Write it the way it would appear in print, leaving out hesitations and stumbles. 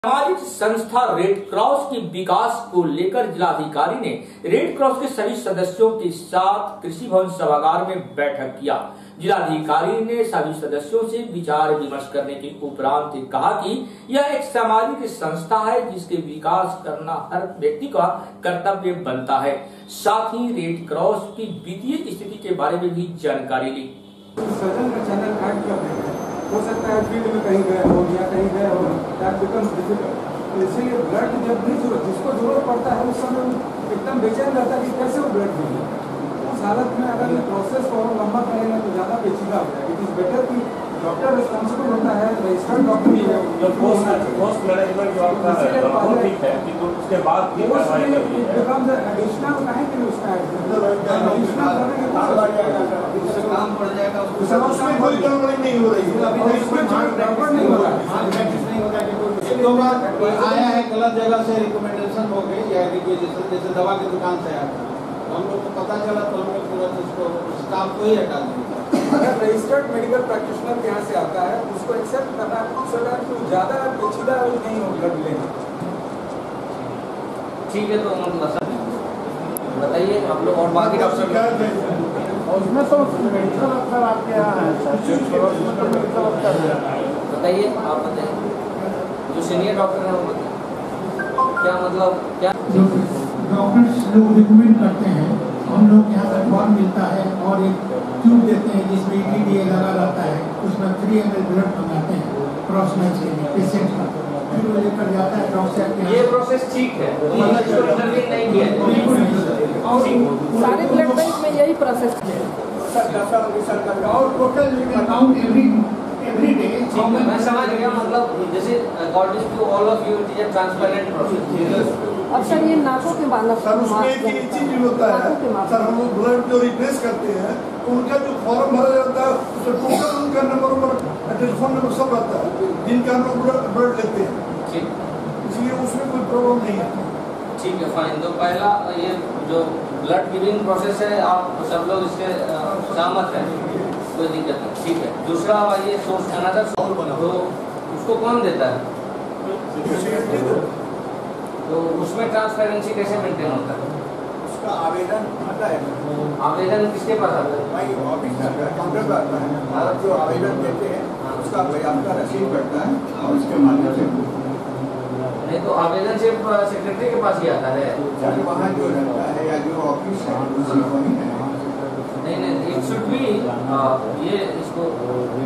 सामाजिक संस्था red cross के विकास को लेकर जिलाधिकारी ने रेड क्रॉस के सभी सदस्यों के साथ कृषि भवन सभागार में बैठक किया। जिलाधिकारी ने सभी सदस्यों से विचार विमर्श करने के उपरांत कहा कि यह एक सामाजिक संस्था है जिसके विकास करना हर व्यक्ति का कर्तव्य बनता है। साथ ही रेड क्रॉस की वित्तीय स्थिति के बारे में भी जानकारी ली। हो सकता है फील्ड में कहीं गए हो या कहीं गए हो, दैट बिकम्स डिफिकल्ट। इसलिए ब्लड जब भी जिसको जरूरत पड़ता है उस समय एकदम बेचैन रहता है कि कैसे वो ब्लड मिले। उस हालत में अगर ये प्रोसेस को और लंबा करेंगे तो ज़्यादा पेचीदा हो जाएगा। इट इज़ बेटर कि डॉक्टर रिस्पॉन्सिबल होता है, रजिस्टर्ड डॉक्टर ही है। पोस्ट मैनेजमेंट जो आपका है वो ठीक है कि उसके बाद बिकम्स एडिशनल काहे के लिए उसका एडिशनल करेंगे तो काम पड़ जाएगा। उसमें कोई गड़बड़ी नहीं हो रही है, गड़बड़ नहीं हो रहा है। दो बार आया है गलत जगह से रिकमेंडेशन हो गई या जैसे दवा की दुकान से आया था, हम लोग को पता चला तो हम लोग तुरंत उसको स्टाफ को ही हटा दिया। अगर रजिस्टर्ड मेडिकल प्रैक्टिशनर के यहाँ से आता है उसको एक्सेप्ट करना सरकार को ज़्यादा पेचीदा नहीं हो ब्लड लेना। ठीक है, तो मतलब बताइए आप लोग और बाकी डॉक्टर उसमें तो मेडिकल अफसर आपके यहाँ है, बताइए, आप बताइए जो सीनियर डॉक्टर है वो बताइए क्या मतलब क्या डॉक्टर्स लोग रिकमेंड करते हैं, हम लोग यहाँ पर फॉर्म मिलता है और एक ट्यूब देते हैं जिसमें EDTA लगा रहता है, उसमें 3 ml ब्लड मंगाते हैं क्रॉस मैच के लिए पेशेंट का, फिर वो लेकर जाता है डॉक्टर के। ये प्रोसेस ठीक है, मतलब इसको इंटरवीन नहीं किया सारे ब्लड बैंक में यही प्रोसेस है। और टोटल अकाउंट एवरी डे। मैं समझ गया, मतलब जैसे according to all of you it is a transparent process. अब सर ये नाकों के मानव सर उसमें एक चीज होता है सर, हम लोग ब्लड जो रिप्लेस करते हैं तो उनका जो फॉर्म भरा जाता है उसमें टोटल उनका नंबर टेलीफोन नंबर सब रहता है जिनका हम लोग ब्लड लेते हैं, इसलिए उसमें कोई प्रॉब्लम नहीं है। ठीक है, फाइन। तो पहला ये जो ब्लड गिविंग प्रोसेस है आप सब लोग इसके सहमत हैं, कोई दिक्कत नहीं। ठीक है, दूसरा ये सोर्स अनदर तो उसको कौन देता है, तो उसमें ट्रांसपेरेंसी कैसे मेंटेन होता है? उसका आवेदन आता है, आवेदन किसके पास आता है? भाई ऑफिस काउंटर पर आता है और जो आवेदन देते हैं उसका आपका रसीद बढ़ता है और उसके माध्यम से नहीं तो आवेदन सिर्फ सेक्रेटरी के पास ही आता है, वहाँ जो रहता है या जो ऑफिस है नहीं, इट शुड बी ये इसको